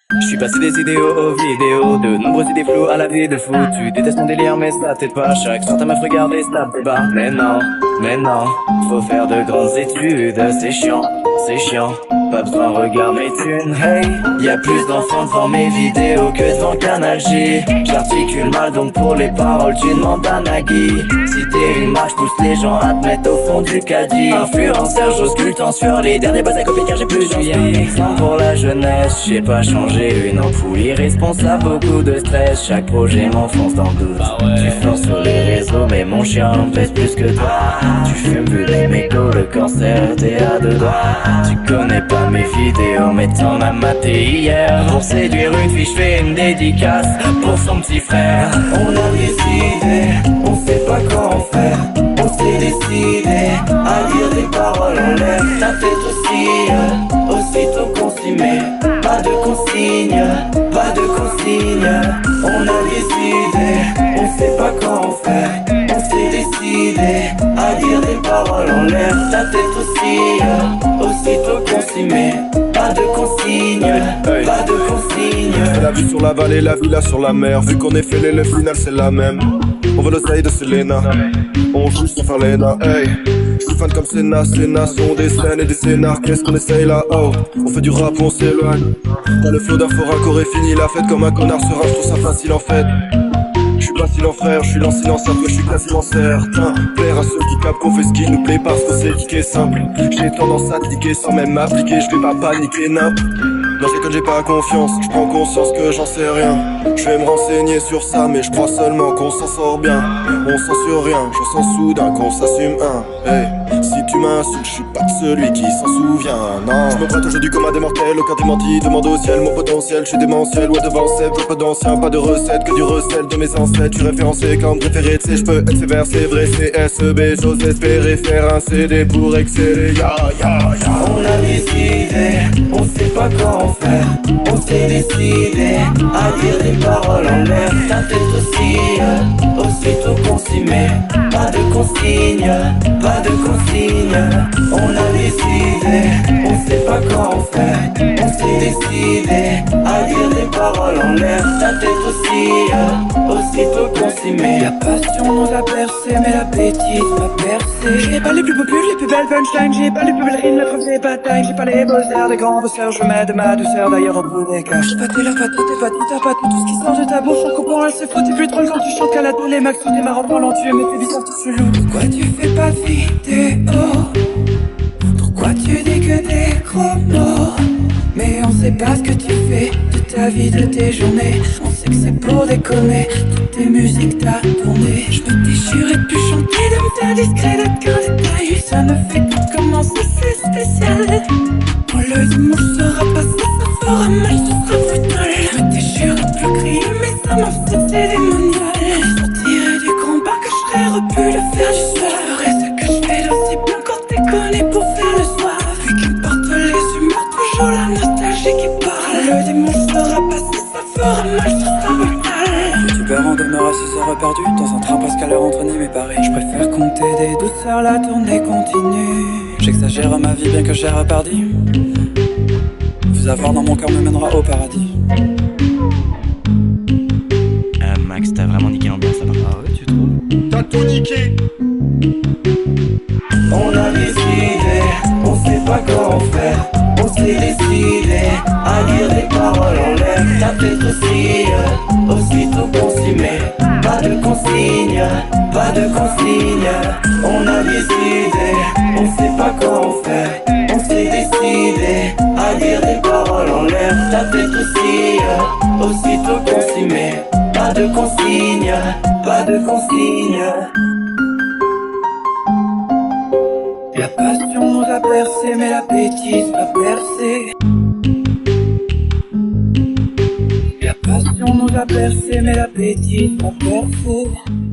Je suis passé des idéaux aux vidéos, de nombreuses idées floues à la vie de fou. Tu détestes mon délire mais ça t'aide pas, chaque soir ta meuf regarde et ça te bat. Mais non, faut faire de grandes études, c'est chiant, pas besoin regarde mes thunes. Hey, y'a plus d'enfants devant mes vidéos que devant Canal J. J'articule mal donc pour les paroles tu demandes à Nagui. Si t'es une marche pousse les gens à te mettre au fond du caddie. Influenceur j'auscule tant sur les derniers buzz à copier car j'ai plus envie. Exemple pour la jeunesse, j'ai pas changé une ampoule irresponsable, beaucoup de stress, chaque projet m'enfonce dans le doute. Tu forces sur les réseaux mais mon chien pèse plus que toi. Tu fumes plus les mégots, le cancer t'es à deux doigts. Tu connais pas mes vidéos mais t'en as maté hier. Pour séduire une fille j'fais une dédicace pour son petit frère. On a des idées, on sait pas quoi en faire. On s'est décidé à dire des paroles en l'air. Ta tête aussi, aussitôt qu'on s'y met. Pas de consigne, pas de consigne. On a des idées, on sait pas quoi en faire. On s'est décidé à dire des paroles en l'air. Ta tête aussi, aussitôt qu'on s'y met. Pas de consigne, pas de consigne. La vue sur la vallée, la villa sur la mer. Vu qu'on est fêlé, le final c'est la même. On veut l'oseille de Selena, on joue sans faire l'ENA. Hey, je suis fan comme Senna, sont des scènes et des scénars. Qu'est-ce qu'on essaye là? Oh, on fait du rap, on s'éloigne. Dans le flow d'un fort corps est fini la fête comme un connard serein, je trouve ça facile en fait. Je suis pas silent frère, je suis lancinant certain, je suis quasiment certain. Plaire à ceux qui capent qu'on fait ce qui nous plaît parce qu'on sait qui est simple. J'ai tendance à cliquer sans même m'appliquer, je vais pas paniquer nimp. Non c'est que j'ai pas confiance, je prends conscience que j'en sais rien. Je vais me renseigner sur ça mais je crois seulement qu'on s'en sort bien. On censure rien, je sens soudain qu'on s'assume un. Hey, si tu m'insultes, je suis pas celui qui s'en souvient, non. Je me prête au jeu du coma des mortels, aucun démenti, demande au ciel mon potentiel. Je suis démentiel, ouais devant Seb, peu d'anciens, pas de recette, que du recel de mes ancêtres. Je suis référencé comme préféré, tu sais je peux être sévère, c'est vrai, c'est SEB. J'ose espérer faire un CD pour exceller, ya. On a des idées, on sait pas quoi en faire. On s'est décidé à dire des paroles en l'air. Ta tête aussi, aussitôt qu'on s'y met. Pas de consigne, pas de consigne. On a des idées, on sait pas quoi en faire. On s'est décidé à dire des paroles en l'air. Ta tête aussi, aussitôt qu'on s'y met. La passion nous a percé, mais l'appétit m'a percé. J'ai pas les plus popules, les plus belles punchlines. J'ai pas les plus belles rimes, la preuve des batailles. J'ai pas les beaux airs, des grands bosseurs. Je mets de ma douceur, d'ailleurs on peut des cas. J'ai pâté la pâte, t'es pâté, t'as pâté. Tout ce qui sort de ta bouche, on comprend, elle se fout. T'es plus drôle quand tu chantes qu'à la télé. Max, tout est marrant pendant tu mais t'es bizarre, tout chelou. Pourquoi tu fais pas de vidéo? Pourquoi tu dis que des gros mots? Mais on sait pas ce que tu fais de ta vie, de tes journées. On sait que c'est pour déconner, toutes tes musiques t'as tourné. Je peux déchirer de plus chanter, de me faire discret, d'être qu'un détail. Ça me fait tout commencer, c'est spécial. Quand le dimanche sera passé, ça fera mal, ce sera brutal. Je me déchire de plus crier, mais ça m'a fait c'est démonial. Sortirai du combat que je serais repu le faire du soir. Je ferai ce que je fais d'aussi bien quand t'es connu pour faire le soir. Vu qu'importe les humeurs, toujours la nostalgie qui parle. Le dimanche sera passé, ça fera mal, ce sera brutal. Youtubeur en demeure à 6 heures perdu dans un train parce qu'à l'heure entre Nîmes et Paris. Je préfère compter des douceurs, la tournée continue. J'exagère à ma vie bien que j'ai repardi. Vous avoir dans mon cœur me mènera au paradis. Max, t'as vraiment niqué l'ambiance là-bas. Ah ouais, tu trouves? T'as tout niqué. On a des idées, on sait pas quoi en faire. On s'est décidé à dire des paroles en l'air. Ta tête aussi, aussitôt qu'on s'y met. Pas de consigne, pas de consigne. On a des idées, on sait pas quoi en faire. On s'est décidé à dire des paroles en l'air. Ta tête aussi, aussitôt qu'on s'y met. Pas de consigne, pas de consigne. La passion nous a percé, mais l'appétit m'a percé. La passion nous a percé, mais l'appétit m'a percé.